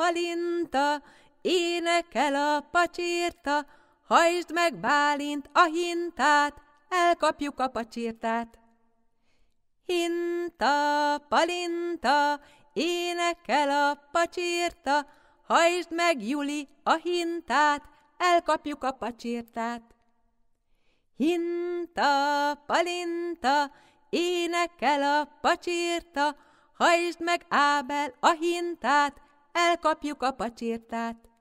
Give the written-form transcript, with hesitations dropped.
Palinta, énekel a pacsirta, hajtsd meg, Bálint, a hintát, elkapjuk a pacsirtát. Hinta, Palinta, énekel a pacsirta, hajtsd meg, Juli, a hintát, elkapjuk a pacsirtát. Hinta, Palinta, énekel a pacsirta, hajtsd meg, Ábel, a hintát, elkapjuk a pacsirtát.